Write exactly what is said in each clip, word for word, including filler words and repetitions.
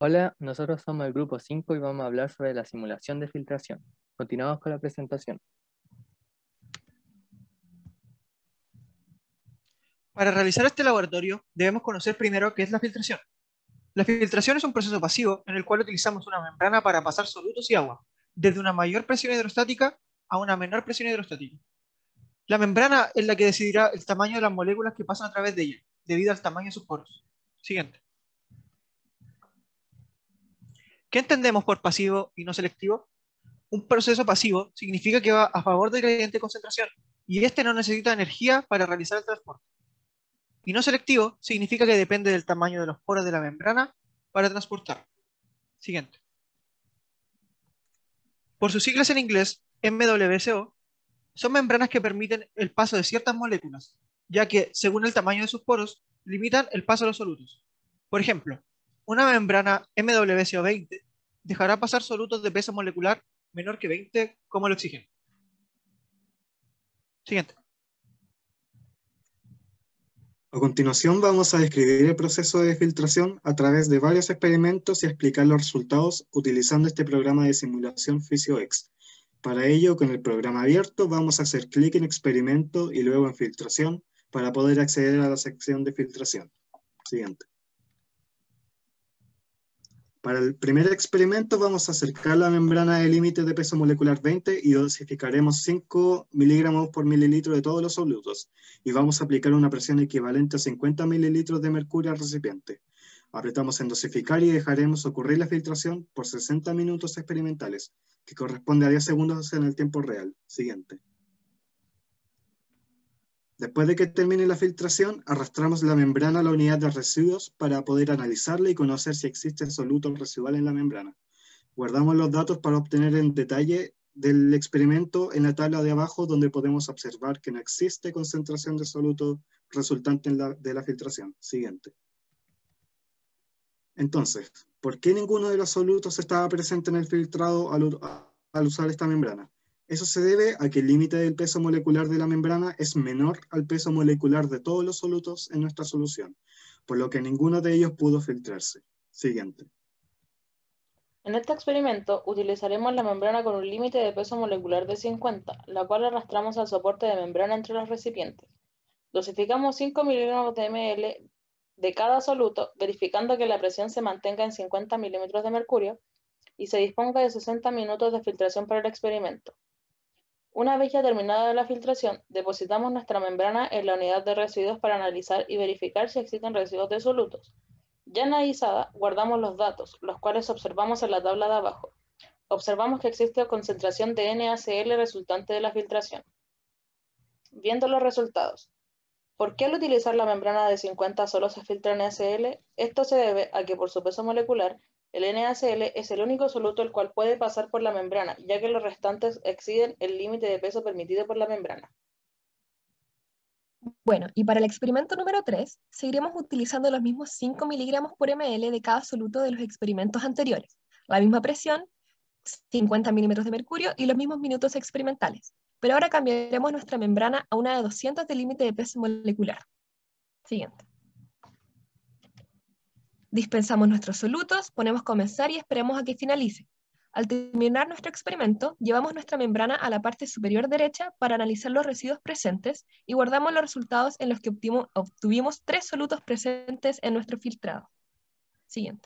Hola, nosotros somos el grupo cinco y vamos a hablar sobre la simulación de filtración. Continuamos con la presentación. Para realizar este laboratorio, debemos conocer primero qué es la filtración. La filtración es un proceso pasivo en el cual utilizamos una membrana para pasar solutos y agua, desde una mayor presión hidrostática a una menor presión hidrostática. La membrana es la que decidirá el tamaño de las moléculas que pasan a través de ella, debido al tamaño de sus poros. Siguiente. ¿Qué entendemos por pasivo y no selectivo? Un proceso pasivo significa que va a favor del gradiente de concentración y este no necesita energía para realizar el transporte. Y no selectivo significa que depende del tamaño de los poros de la membrana para transportar. Siguiente. Por sus siglas en inglés, M W C O, son membranas que permiten el paso de ciertas moléculas, ya que, según el tamaño de sus poros, limitan el paso de los solutos. Por ejemplo, una membrana M W C O veinte dejará pasar solutos de peso molecular menor que veinte, como el oxígeno. Siguiente. A continuación vamos a describir el proceso de filtración a través de varios experimentos y explicar los resultados utilizando este programa de simulación PhysioX. Para ello, con el programa abierto, vamos a hacer clic en experimento y luego en filtración para poder acceder a la sección de filtración. Siguiente. Para el primer experimento vamos a acercar la membrana de límite de peso molecular veinte y dosificaremos cinco miligramos por mililitro de todos los solutos y vamos a aplicar una presión equivalente a cincuenta mililitros de mercurio al recipiente. Apretamos en dosificar y dejaremos ocurrir la filtración por sesenta minutos experimentales, que corresponde a diez segundos en el tiempo real. Siguiente. Después de que termine la filtración, arrastramos la membrana a la unidad de residuos para poder analizarla y conocer si existe soluto residual en la membrana. Guardamos los datos para obtener en detalle del experimento en la tabla de abajo, donde podemos observar que no existe concentración de soluto resultante en la, de la filtración. Siguiente. Entonces, ¿por qué ninguno de los solutos estaba presente en el filtrado al, al usar esta membrana? Eso se debe a que el límite del peso molecular de la membrana es menor al peso molecular de todos los solutos en nuestra solución, por lo que ninguno de ellos pudo filtrarse. Siguiente. En este experimento utilizaremos la membrana con un límite de peso molecular de cincuenta, la cual arrastramos al soporte de membrana entre los recipientes. Dosificamos cinco miligramos de ml de cada soluto, verificando que la presión se mantenga en cincuenta milímetros de mercurio y se disponga de sesenta minutos de filtración para el experimento. Una vez ya terminada la filtración, depositamos nuestra membrana en la unidad de residuos para analizar y verificar si existen residuos de solutos. Ya analizada, guardamos los datos, los cuales observamos en la tabla de abajo. Observamos que existe concentración de N A C L resultante de la filtración. Viendo los resultados. ¿Por qué al utilizar la membrana de cincuenta solo se filtra N A C L? Esto se debe a que por su peso molecular, el N A C L es el único soluto el cual puede pasar por la membrana, ya que los restantes exceden el límite de peso permitido por la membrana. Bueno, y para el experimento número tres, seguiremos utilizando los mismos cinco miligramos por ml de cada soluto de los experimentos anteriores, la misma presión, cincuenta milímetros de mercurio y los mismos minutos experimentales. Pero ahora cambiaremos nuestra membrana a una de doscientos de límite de peso molecular. Siguiente. Dispensamos nuestros solutos, ponemos comenzar y esperamos a que finalice. Al terminar nuestro experimento, llevamos nuestra membrana a la parte superior derecha para analizar los residuos presentes y guardamos los resultados en los que obtuvimos, obtuvimos tres solutos presentes en nuestro filtrado. Siguiente.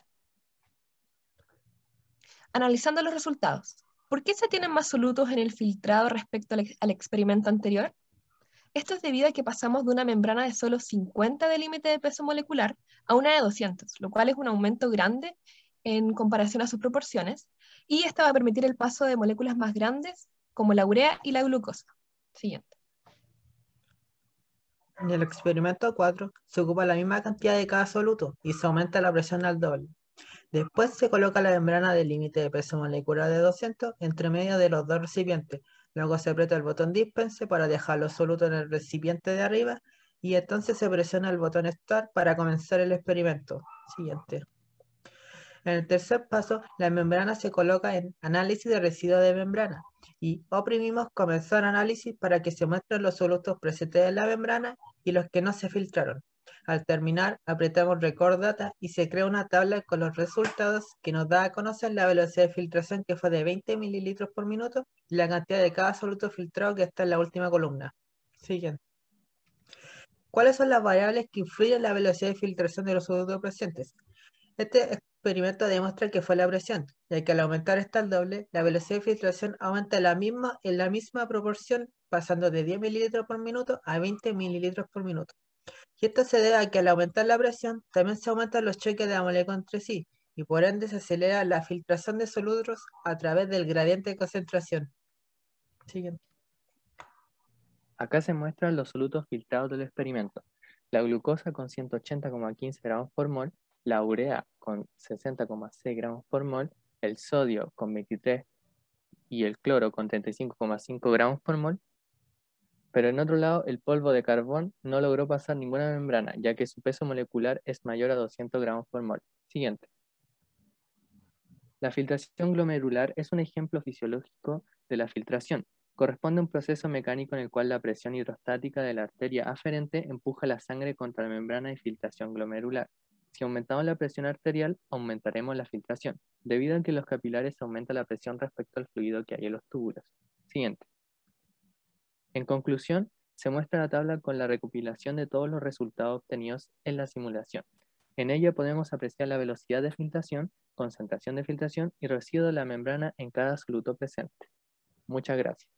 Analizando los resultados. ¿Por qué se tienen más solutos en el filtrado respecto al, al experimento anterior? Esto es debido a que pasamos de una membrana de solo cincuenta de límite de peso molecular a una de doscientos, lo cual es un aumento grande en comparación a sus proporciones, y esta va a permitir el paso de moléculas más grandes, como la urea y la glucosa. Siguiente. En el experimento cuatro se ocupa la misma cantidad de cada soluto y se aumenta la presión al doble. Después se coloca la membrana de límite de peso molecular de doscientos entre medio de los dos recipientes. Luego se aprieta el botón dispense para dejar los solutos en el recipiente de arriba y entonces se presiona el botón Start para comenzar el experimento. Siguiente. En el tercer paso, la membrana se coloca en análisis de residuos de membrana y oprimimos comenzar análisis para que se muestren los solutos presentes en la membrana y los que no se filtraron. Al terminar, apretamos Record Data y se crea una tabla con los resultados que nos da a conocer la velocidad de filtración, que fue de veinte mililitros por minuto, y la cantidad de cada soluto filtrado, que está en la última columna. Siguiente. ¿Cuáles son las variables que influyen en la velocidad de filtración de los solutos presentes? Este experimento demuestra que fue la presión, ya que al aumentar esta al doble, la velocidad de filtración aumenta la misma, en la misma proporción, pasando de diez mililitros por minuto a veinte mililitros por minuto. Y esto se debe a que al aumentar la presión, también se aumentan los choques de la molécula entre sí, y por ende se acelera la filtración de solutos a través del gradiente de concentración. Siguiente. Acá se muestran los solutos filtrados del experimento. La glucosa con ciento ochenta coma quince gramos por mol, la urea con sesenta coma seis gramos por mol, el sodio con veintitrés y el cloro con treinta y cinco coma cinco gramos por mol. Pero en otro lado, el polvo de carbón no logró pasar ninguna membrana, ya que su peso molecular es mayor a doscientos gramos por mol. Siguiente. La filtración glomerular es un ejemplo fisiológico de la filtración. Corresponde a un proceso mecánico en el cual la presión hidrostática de la arteria aferente empuja la sangre contra la membrana de filtración glomerular. Si aumentamos la presión arterial, aumentaremos la filtración, debido a que en los capilares aumenta la presión respecto al fluido que hay en los túbulos. Siguiente. En conclusión, se muestra la tabla con la recopilación de todos los resultados obtenidos en la simulación. En ella podemos apreciar la velocidad de filtración, concentración de filtración y residuo de la membrana en cada soluto presente. Muchas gracias.